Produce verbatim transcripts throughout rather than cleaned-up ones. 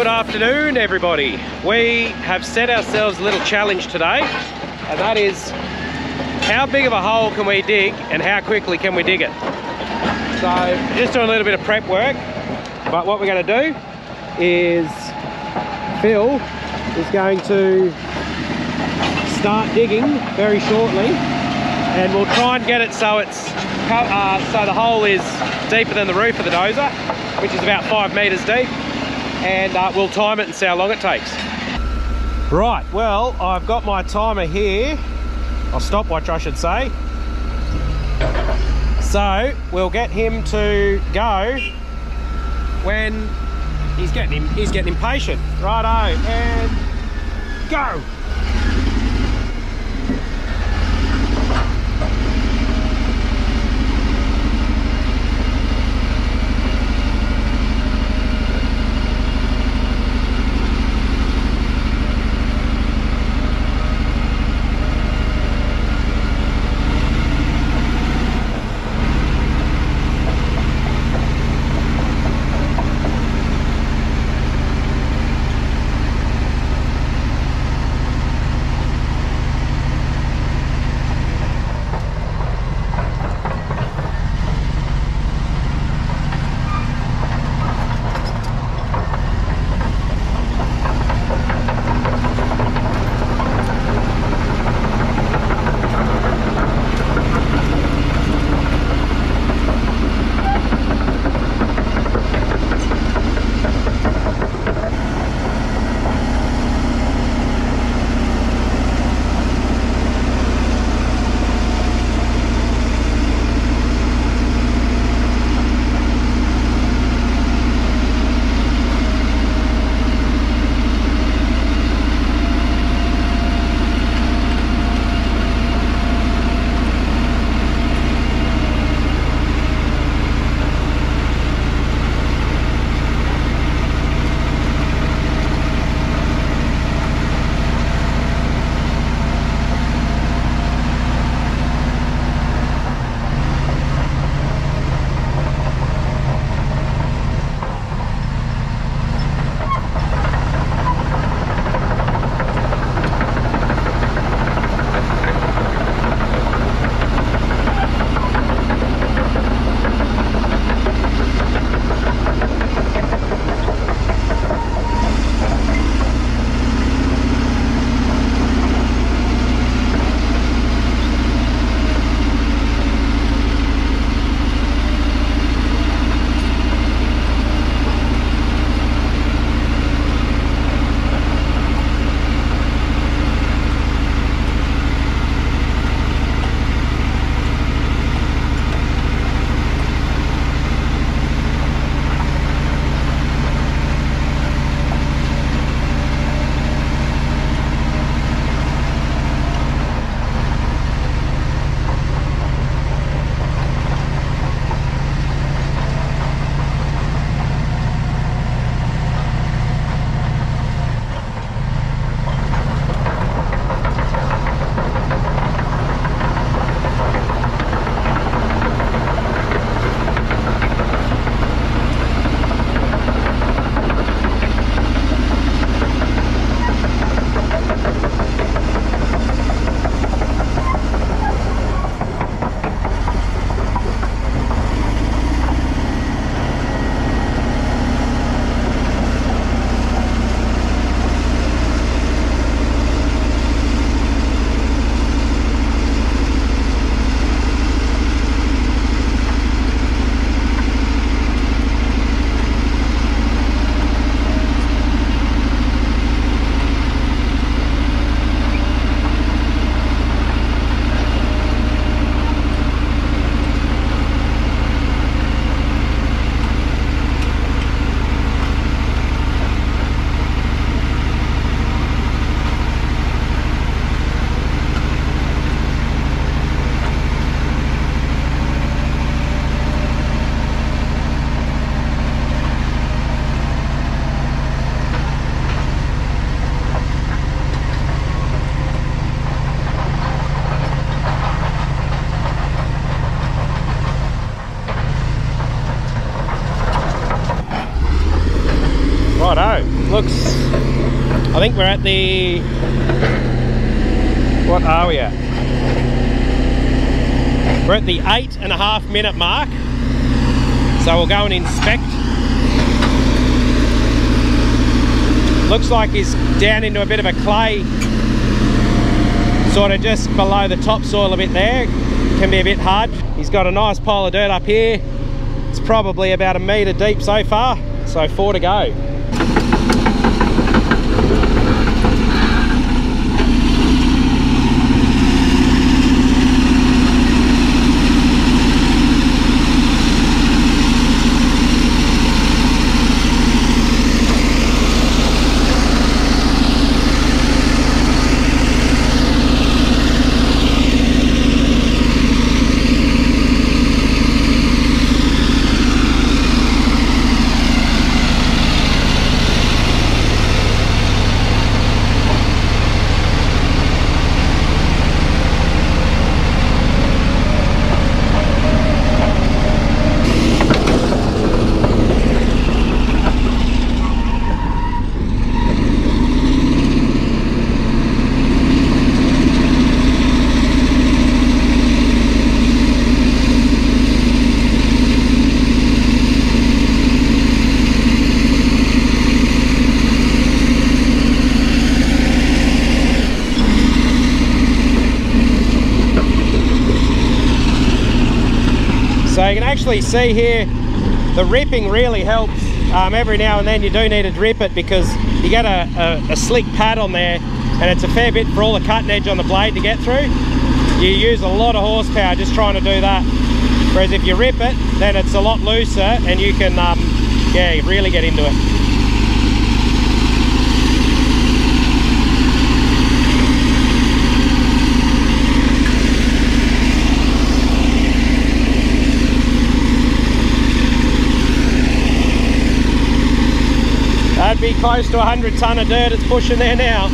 Good afternoon, everybody. We have set ourselves a little challenge today, and that is how big of a hole can we dig and how quickly can we dig it. So just doing a little bit of prep work, but what we're going to do is Phil is going to start digging very shortly, and we'll try and get it so it's uh, so the hole is deeper than the roof of the dozer, which is about five meters deep, and uh, we'll time it and see how long it takes. Right, well, I've got my timer here, a stopwatch I should say. So we'll get him to go when he's getting him he's getting impatient. Righto, and go. think we're at the, what are we at? We're at the eight and a half minute mark. So we'll go and inspect. Looks like he's down into a bit of a clay, sort of just below the topsoil a bit there. Can be a bit hard. He's got a nice pile of dirt up here. It's probably about a metre deep so far, so four to go. So you can actually see here, the ripping really helps. Um, every now and then you do need to rip it because you get a, a, a slick pad on there and it's a fair bit for all the cutting edge on the blade to get through. You use a lot of horsepower just trying to do that. Whereas if you rip it, then it's a lot looser and you can um, yeah, really get into it. That'd be close to a hundred tonne of dirt it's pushing there now.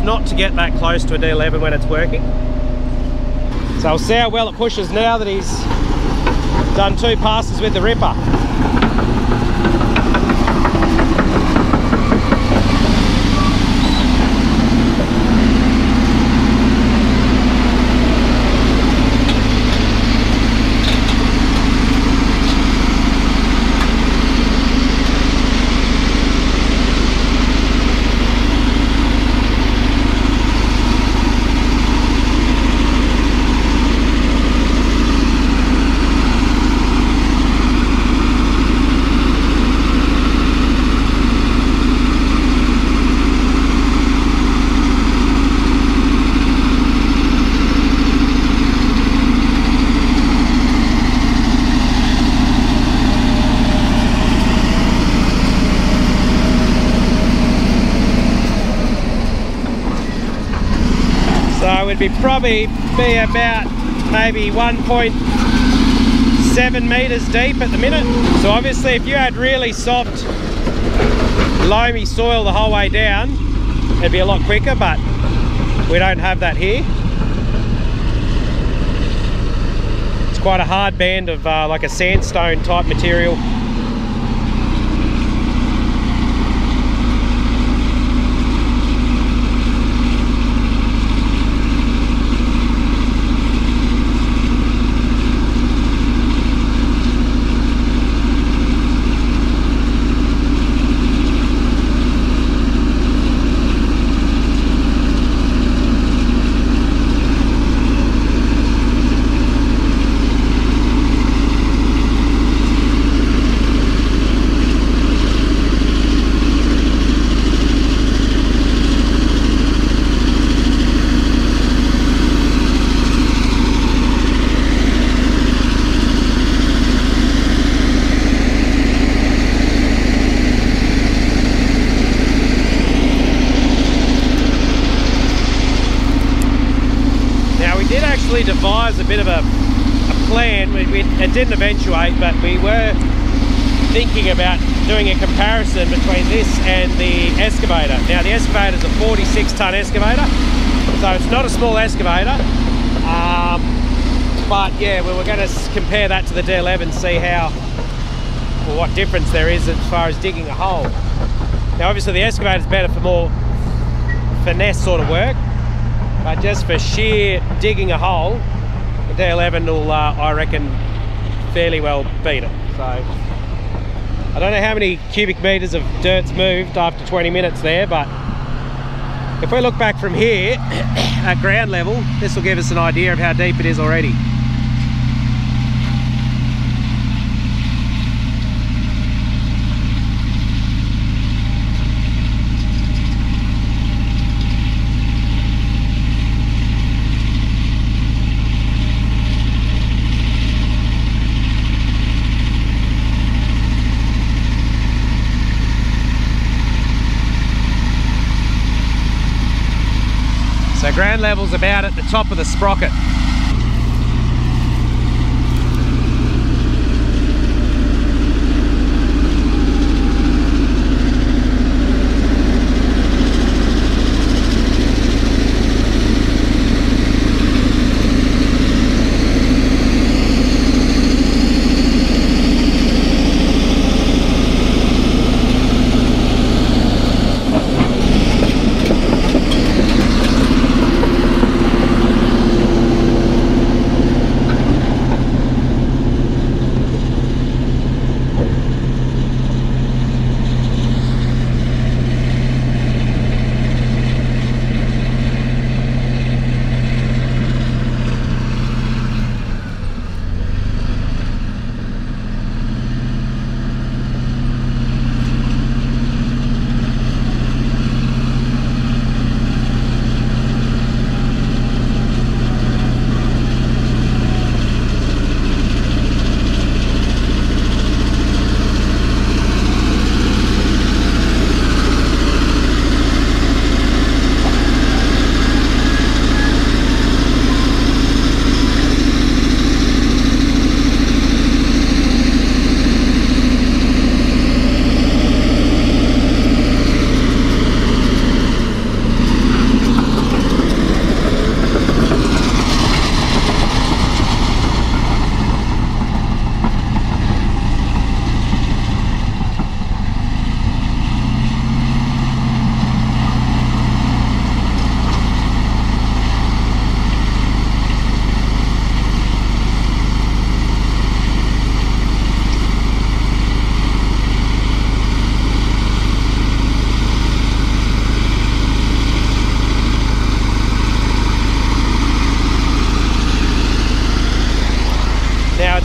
best not to get that close to a D eleven when it's working. So we'll see how well it pushes now that he's done two passes with the ripper. So it'd be probably be about maybe one point seven meters deep at the minute. So obviously if you had really soft, loamy soil the whole way down, it'd be a lot quicker, but we don't have that here. It's quite a hard band of uh, like a sandstone type material. Devise a bit of a, a plan. We, we, it didn't eventuate, but we were thinking about doing a comparison between this and the excavator. Now the excavator is a forty-six ton excavator, so it's not a small excavator, um, but yeah, we were going to compare that to the D eleven, see how, or what difference there is as far as digging a hole. Now obviously the excavator is better for more finesse sort of work, but just for sheer digging a hole, the D eleven will, uh, I reckon, fairly well beat it. So, I don't know how many cubic metres of dirt's moved after twenty minutes there, but if we look back from here at ground level, this will give us an idea of how deep it is already. So ground level's about at the top of the sprocket.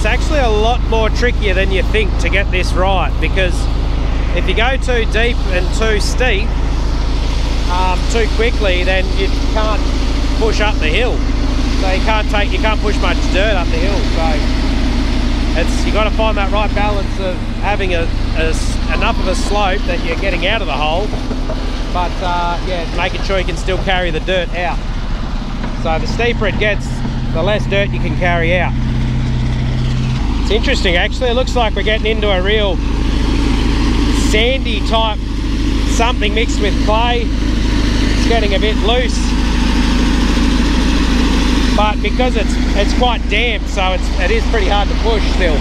actually a lot more trickier than you think to get this right, because if you go too deep and too steep um, too quickly, then you can't push up the hill. So you can't take, you can't push much dirt up the hill. So it's, you got to find that right balance of having a, a enough of a slope that you're getting out of the hole, but uh, yeah, making sure you can still carry the dirt out. So the steeper it gets, the less dirt you can carry out. It's interesting actually, it looks like we're getting into a real sandy type something mixed with clay. It's getting a bit loose, but because it's it's quite damp, so it's it is pretty hard to push still.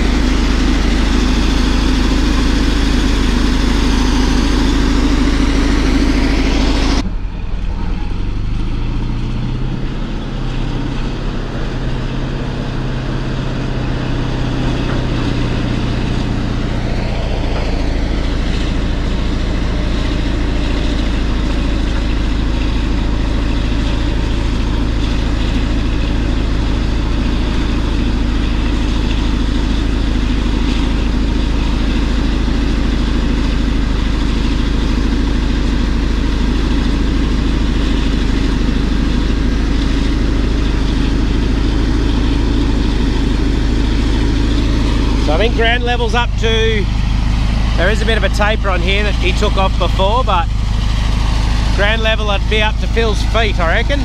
I think ground level's up to, there is a bit of a taper on here that he took off before, but ground level would be up to Phil's feet, I reckon.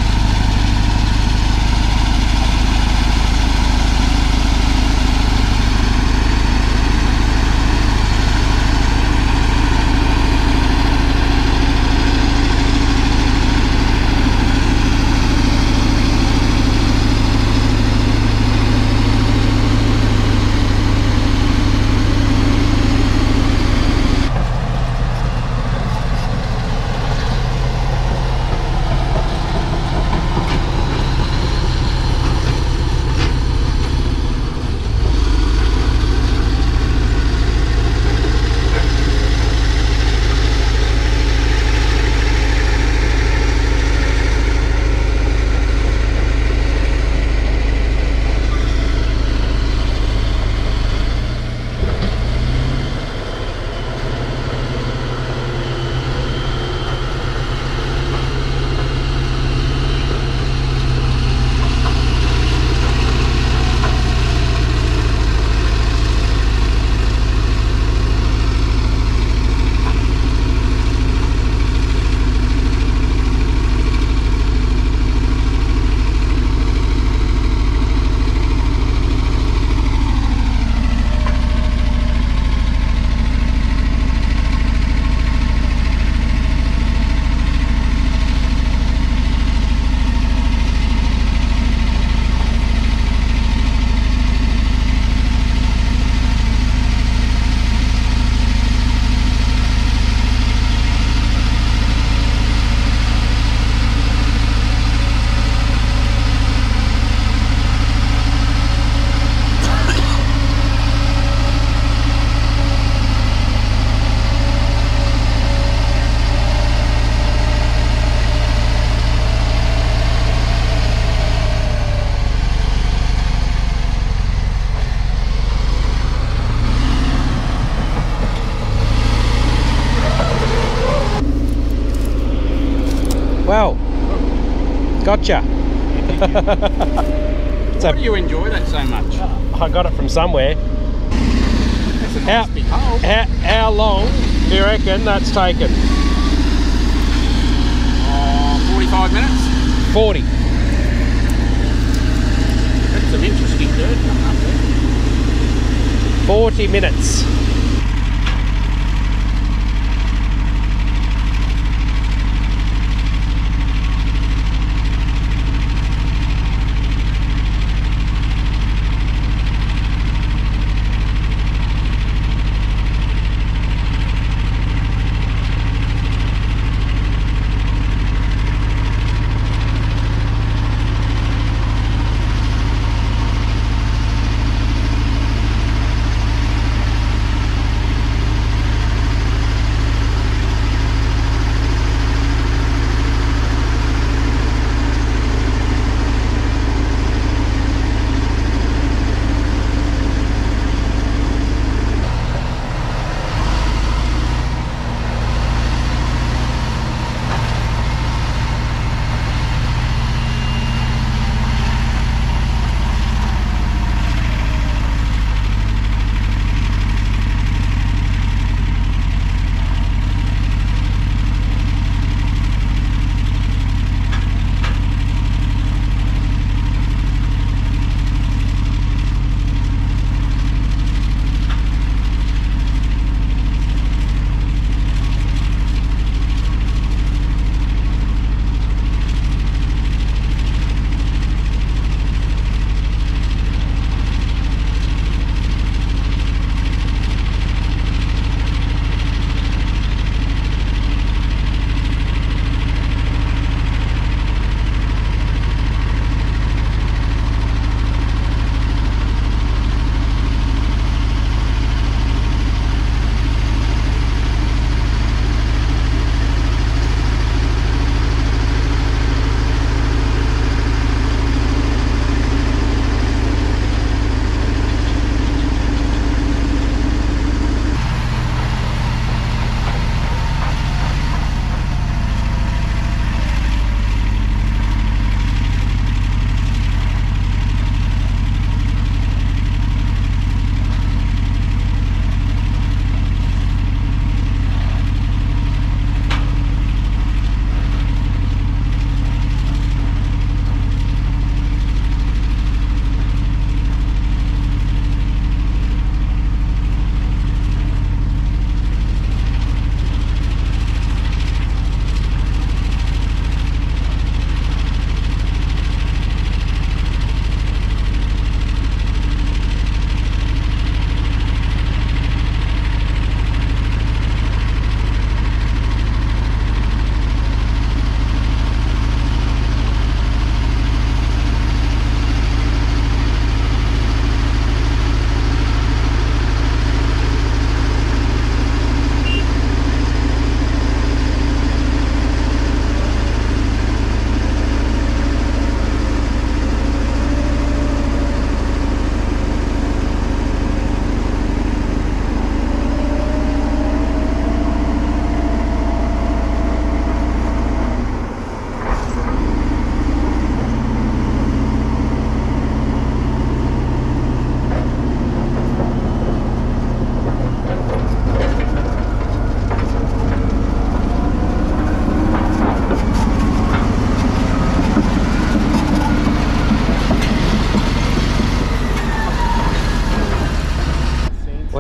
Well, gotcha. Why do you enjoy that so much? I got it from somewhere. That's a nice How, big hole. how, how long do you reckon that's taken? Oh, forty-five minutes. forty. That's some interesting dirt coming up there. forty minutes.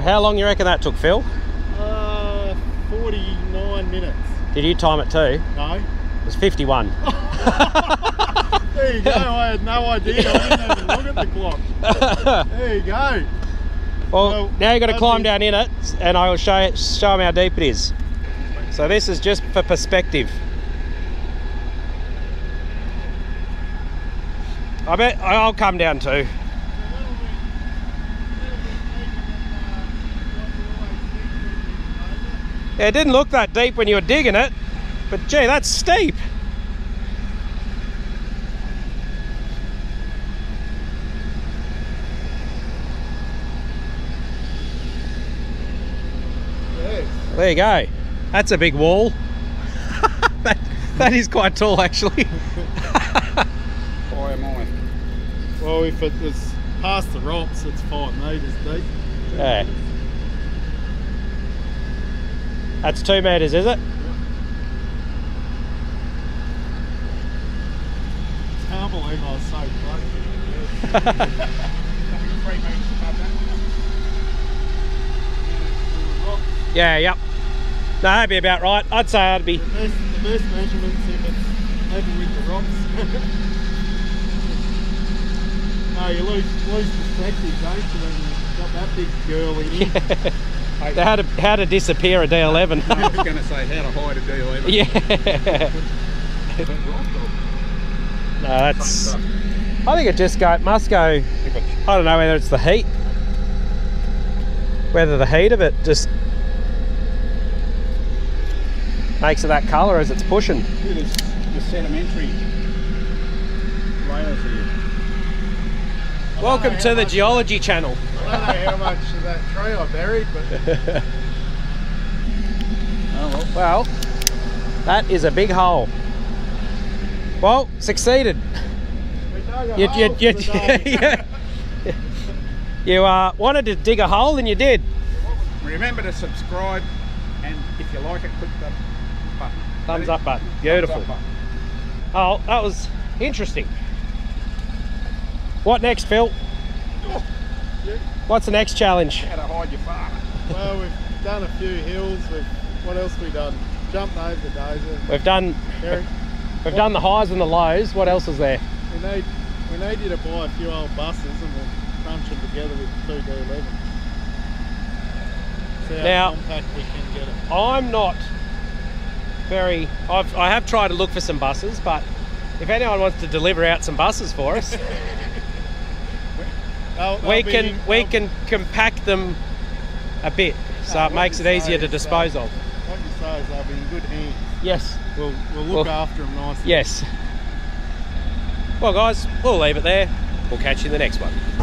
How long you reckon that took, Phil? Uh, forty-nine minutes. Did you time it too? No. It was fifty-one. There you go. I had no idea. I didn't even look at the clock. There you go. Well, Well, now you've got to that'd climb be- down in it, and I will show it, show them how deep it is. So this is just for perspective. I bet I'll come down too. Yeah, it didn't look that deep when you were digging it, but gee, that's steep. There you go. That's a big wall. that, that is quite tall, actually. Why am I? Well, if it was past the rocks, it's five metres deep. Yeah. That's two metres, is it? I can't believe I was so close. Three metres above that. Yeah, yep. No, that'd be about right. I'd say that'd be. The best, the best measurements if it's level with the rocks. No, you lose, lose perspective, don't you, when you've got that big girl in here. Yeah. How to how to disappear a D eleven. I was going to say how to hide a D eleven. Yeah. No, that's. I think it just go. It must go. I don't know whether it's the heat. Whether the heat of it just makes it that colour as it's pushing. Look at the sedimentary layers here. Welcome to the Geology Channel. I don't know how much of that tree I buried, but Oh well. Well, that is a big hole. Well, succeeded. we dug a You, hole you, for you, the day. yeah. You uh, wanted to dig a hole and you did. Remember to subscribe, and if you like it, click the button. Thumbs up button. Beautiful. Thumbs up button. Oh, that was interesting. What next, Phil? Oh, yeah. What's the next challenge? How to hide your farm. Well, we've done a few hills. We've, what else have we done? Jumped over the dozer. We've done Eric, we've done the highs and the lows. What else is there? we need we need you to buy a few old buses and we'll crunch them together with two D elevens. See how Now- compact we can get it. I'm not very. I've I have tried to look for some buses, but if anyone wants to deliver out some buses for us, They'll- we they'll be can in- we they'll- can compact them a bit, so No, it what makes it you easier say to is, dispose uh, of. What you say is they'll be in good hands. Yes. We'll we'll look Well, after them nicely. Yes. Well, guys, we'll leave it there. We'll catch you in the next one.